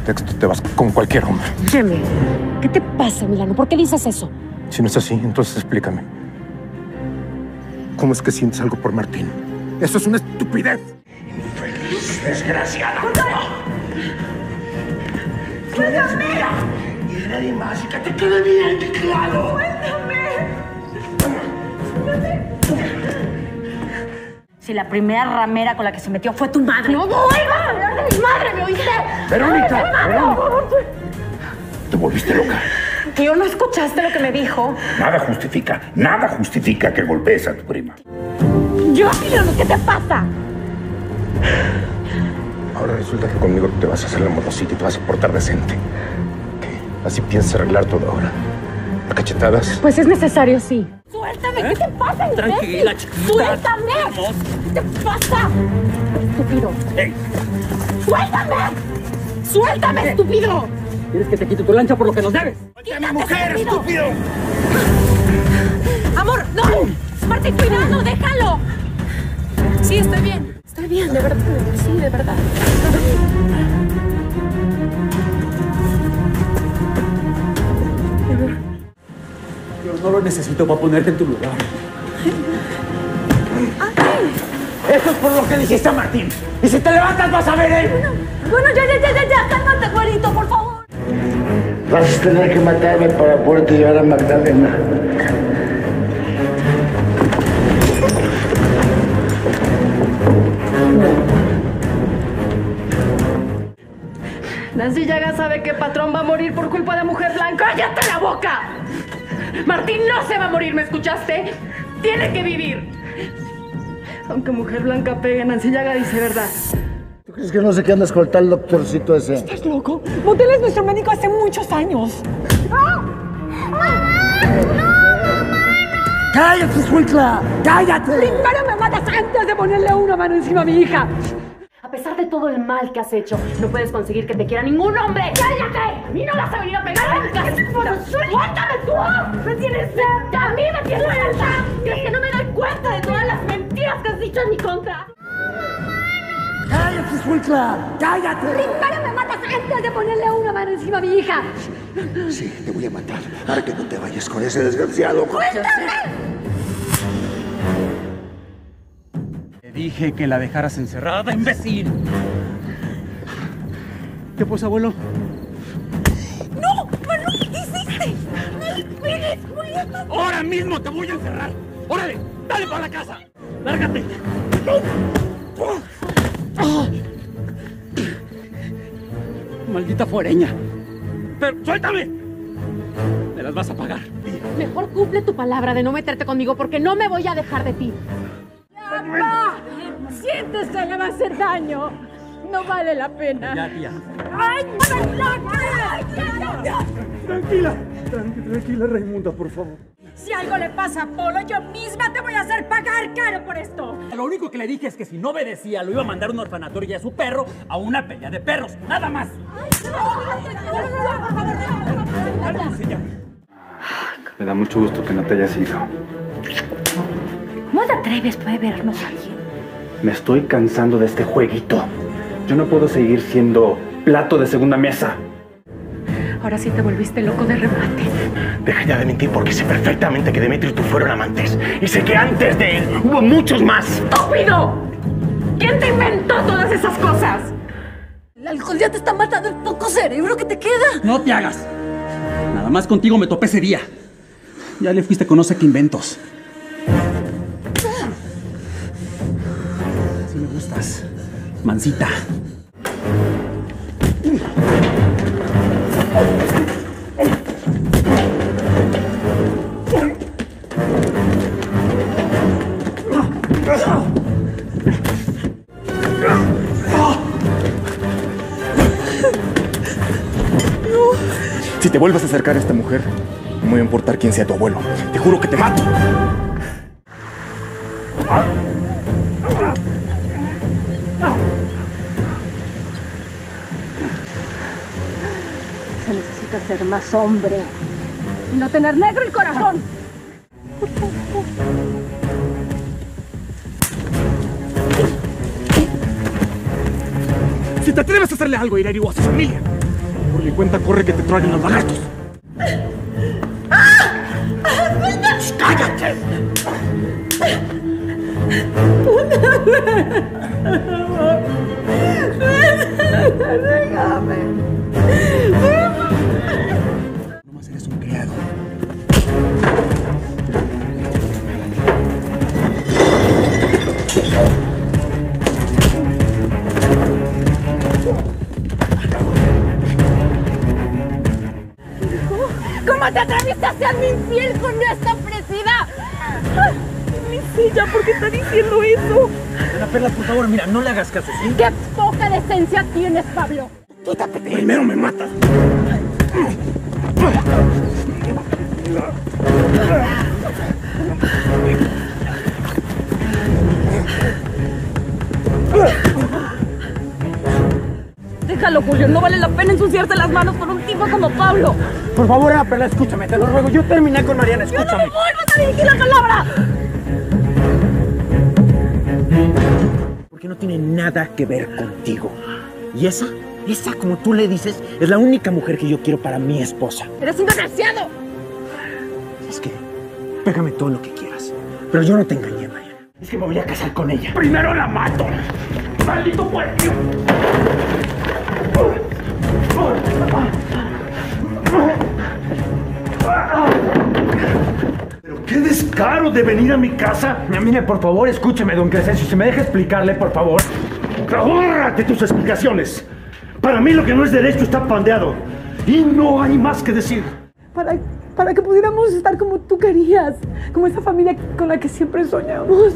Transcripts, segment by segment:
pretexto te vas con cualquier hombre. Óyeme, ¿qué te pasa, Milano? ¿Por qué dices eso? Si no es así, entonces explícame. ¿Cómo es que sientes algo por Martín? ¡Eso es una estupidez! ¡Infeliz, desgraciada! ¡Suéltame! Y de nadie más, y que te quede bien claro. ¡Suéltame! Si la primera ramera con la que se metió fue tu madre. ¡No vuelvas a hablar de mi madre! ¿Me oíste? ¡Verónica! Te volviste loca. Tío, ¿no escuchaste lo que me dijo? Nada justifica que golpees a tu prima. ¡Yo, Milano! ¿Qué te pasa? Ahora resulta que conmigo te vas a hacer la modosita y te vas a portar decente. ¿Qué? ¿Así piensas arreglar todo ahora? ¿A cachetadas? Pues es necesario, sí. ¡Suéltame! ¿Qué te pasa, imbécil? Tranquila, chiquita. ¡Suéltame! ¿Qué te pasa? Estúpido. Hey. ¡Suéltame! ¡Suéltame, estúpido! ¿Quieres que te quite tu lancha por lo que nos debes? ¡Quítate, mujer, estúpido! ¡Amor, no! ¡Martín, cuidado! ¡Déjalo! Sí, estoy bien. Estoy bien, de verdad. Sí, de verdad. Yo no lo necesito para ponerte en tu lugar. Eso es por lo que dijiste a Martín. Y si te levantas vas a ver él. Bueno, ya. Cálmate, güerito, por favor. Vas a tener que matarme para poderte llevar a Magdalena. Nancy Llaga sabe que Patrón va a morir por culpa de Mujer Blanca. ¡Cállate la boca! Martín no se va a morir, ¿me escuchaste? Tiene que vivir. Aunque Mujer Blanca pegue, Nancy Llaga dice verdad. ¿Tú crees que no sé qué anda a escoltar el doctorcito ese? ¿Estás loco? Motel es nuestro médico hace muchos años. ¡Cállate, Suelta! ¡Cállate! Primero me matas antes de ponerle una mano encima a mi hija. A pesar de todo el mal que has hecho, no puedes conseguir que te quiera ningún hombre. ¡Cállate! ¡A mí no vas a venir a pegar a mi casa! ¡Suéltame tú! ¡Me tienes cerca! ¡A mí me tienes cerca! ¿Crees que no me doy cuenta de todas las mentiras que has dicho en mi contra? ¡Cállate, Suelta! ¡Cállate! Primero me matas antes de ponerle una mano encima a mi hija. Sí, te voy a matar. Ahora que no te vayas con ese desgraciado. ¡Suéltame! Te dije que la dejaras encerrada, imbécil. ¿Qué pues, abuelo? ¡No! ¡Manu! ¿Qué hiciste? ¡No esperes! ¡Ahora mismo te voy a encerrar! ¡Órale! ¡Dale para la casa! ¡Lárgate! Maldita foreña. ¡Pero suéltame! Me las vas a pagar. Mejor cumple tu palabra de no meterte conmigo porque no me voy a dejar de ti. ¡Papá! Siéntese, le va a hacer daño. No vale la pena. Ya, tía. ¡Ay, Tranquila. Tranquila, Raimunda, por favor. Si algo le pasa a Polo, yo misma te voy a hacer pagar caro por esto. Lo único que le dije es que si no obedecía, lo iba a mandar a un orfanatorio y a su perro a una pelea de perros. ¡Nada más! Me da mucho gusto que no te hayas ido. ¿Cómo te atreves? Puede vernos alguien. Me estoy cansando de este jueguito. Yo no puedo seguir siendo plato de segunda mesa. Ahora sí te volviste loco de remate. Deja ya de mentir porque sé perfectamente que Demetrio y tú fueron amantes. Y sé que antes de él hubo muchos más. ¡Estúpido! ¿Quién te inventó todas esas cosas? El alcohol ya te está matando el poco cerebro que te queda. ¡No te hagas! Nada más contigo me topé ese día. Ya le fuiste con no sé qué inventos. Así me gustas, mansita. Si te vuelves a acercar a esta mujer, no me va a importar quién sea tu abuelo. Te juro que te mato. Se necesita ser más hombre y no tener negro el corazón. Si te atreves a hacerle algo a Irene o a su familia, Por mi cuenta corre que te traguen los lagartos. ¡Cállate! Déjame. Nomás eres un criado. ¿Cómo te atreviste a ser mi infiel con esta ofrecida? Mi silla, ¿por qué está diciendo eso? Ana Perla, por favor, mira, no le hagas caso, ¿sí? ¡Qué poca decencia tienes, Pablo! Quítate, primero me matas. Déjalo, Julio, no vale la pena ensuciarte las manos con un tipo como Pablo. Por favor, Ana Perla, escúchame, te lo ruego. Yo terminé con Mariana, ¡Yo no escúchame. me vuelvas a dirigir la palabra! Porque no tiene nada que ver contigo. Y esa, como tú le dices, es la única mujer que yo quiero para mi esposa. ¡Eres un desgraciado! Es que, pégame todo lo que quieras. Pero yo no te engañé, Mariana. Es que me voy a casar con ella. ¡Primero la mato! ¡Maldito puerco! ¿Pero qué descaro de venir a mi casa? Mire, por favor, escúcheme, don Crescencio. Si me deja explicarle, por favor. ¡Ahórrate tus explicaciones! Para mí lo que no es derecho está pandeado. Y no hay más que decir. Para que pudiéramos estar como tú querías, como esa familia con la que siempre soñamos.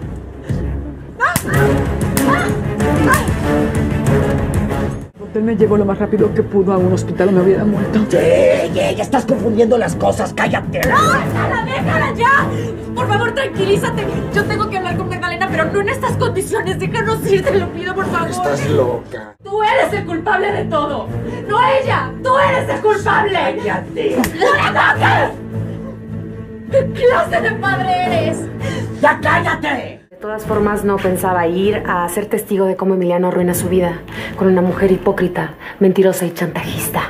Él me llevó lo más rápido que pudo a un hospital o me hubiera muerto. Ya estás confundiendo las cosas, cállate. ¡Déjala, déjala ya! Por favor, tranquilízate. Yo tengo que hablar con Magdalena, pero no en estas condiciones. Déjanos ir, te lo pido, por favor. Estás loca. Tú eres el culpable de todo. No ella. Tú eres el culpable. Cállate. ¡No le toques! ¿Qué clase de padre eres? ¡Ya cállate! De todas formas, no pensaba ir a ser testigo de cómo Emiliano arruina su vida con una mujer hipócrita, mentirosa y chantajista.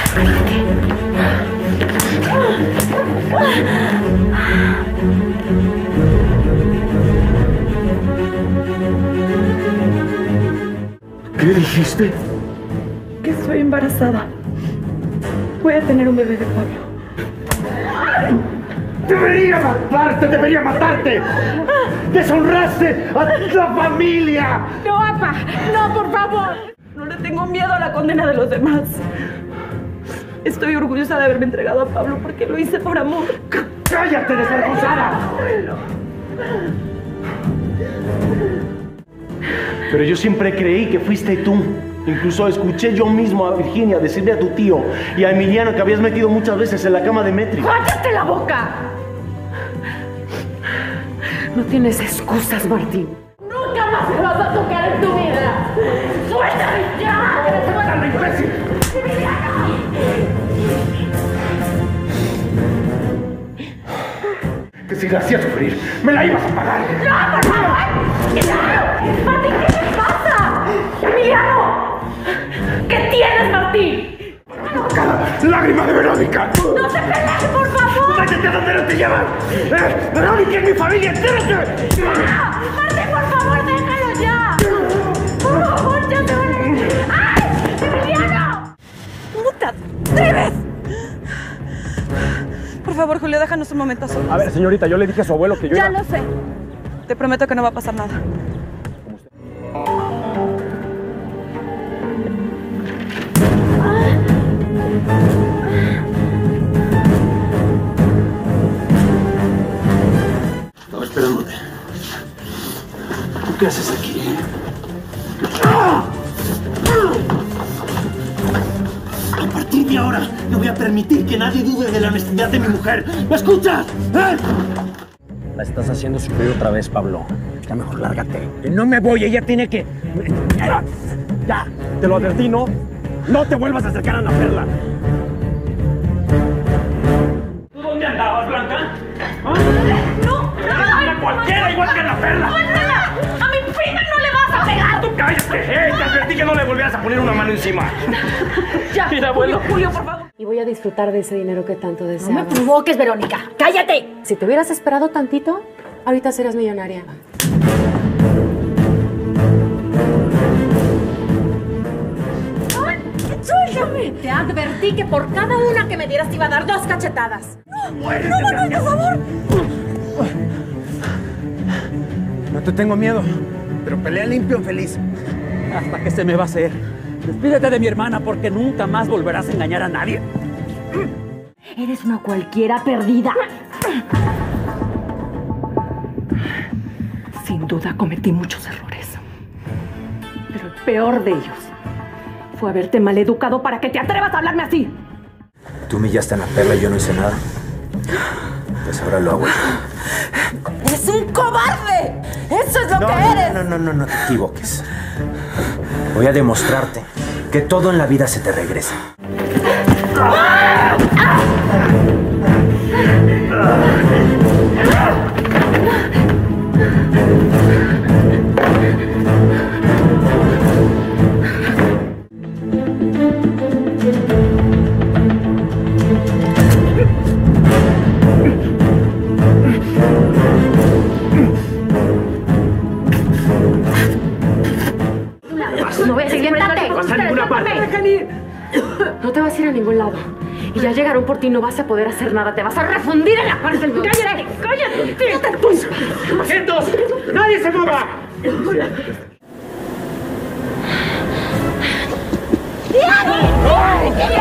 ¿Qué dijiste? Que estoy embarazada. Voy a tener un bebé de Pablo. ¡Debería matarte! ¡Deshonraste a la familia! No, papá, no, por favor. No le tengo miedo a la condena de los demás. Estoy orgullosa de haberme entregado a Pablo porque lo hice por amor. ¡Cállate, desvergonzada! Pero yo siempre creí que fuiste tú. Incluso escuché yo mismo a Virginia decirle a tu tío y a Emiliano que habías metido muchas veces en la cama de Metri. ¡Cállate la boca! No tienes excusas, Martín. ¡Nunca más me vas a tocar en tu vida! ¡Suéltame ya! ¡Suéltame, imbécil! Que si la hacía sufrir, me la ibas a pagar. ¡No, por favor! ¡No! ¡Martín, qué te pasa! ¡Emiliano! ¿Qué tienes, Martín? ¡Cada lágrima de Verónica! ¡No te pelees, por favor! ¡Váyate a donde no te llevan! ¡Verónica es mi familia! ¡Entérate! ¡Martín, por favor, déjalo ya! ¡Por favor, ya te van a... ¡Ay! ¡Emiliano! ¿Cómo te atreves? Por favor, Julio, déjanos un momento solos. A ver, señorita, yo le dije a su abuelo que yo Ya iba... lo sé. Te prometo que no va a pasar nada. No, espérame. ¿Tú qué haces aquí? A partir de ahora, no voy a permitir que nadie dude de la honestidad de mi mujer. ¿Me escuchas? La estás haciendo sufrir otra vez, Pablo. Ya mejor lárgate. Que no me voy, ella tiene que... Ya, te lo advertí, ¿no? No te vuelvas a acercar a Ana Perla. ¿Tú dónde andabas, Blanca? ¿Ah? ¡No! ¡Eres una cualquiera igual que Ana Perla! ¡Suéltala! ¡A mi prima no le vas a pegar! ¡Tú cállate! Te advertí que no le volvieras a poner una mano encima. Ya, Mira, abuelo. Julio, por favor. Y voy a disfrutar de ese dinero que tanto No deseaba. me provoques, Verónica. ¡Cállate! Si te hubieras esperado tantito, ahorita serías millonaria. ¡Suéltame! Te advertí que por cada una que me dieras te iba a dar 2 cachetadas. ¡No, Manuel, por favor! No te tengo miedo, pero pelea limpio, feliz. Hasta que se me va a hacer. Despídete de mi hermana porque nunca más volverás a engañar a nadie. Eres una cualquiera perdida. Sin duda cometí muchos errores. Pero el peor de ellos fue haberte maleducado para que te atrevas a hablarme así. Tú humillaste a la Perla y yo no hice nada. Pues ahora lo hago yo. ¡Eres un cobarde! ¡Eso es lo que eres! No te equivoques. Voy a demostrarte que todo en la vida se te regresa. No voy a seguir. No vas a ninguna parte. No te vas a ir a ningún lado. Y ya llegaron por ti, no vas a poder hacer nada. Te vas a refundir en la cárcel. ¡Cállate! ¡Cállate! ¡Quietos! ¡Nadie se mueva! ¡Diane!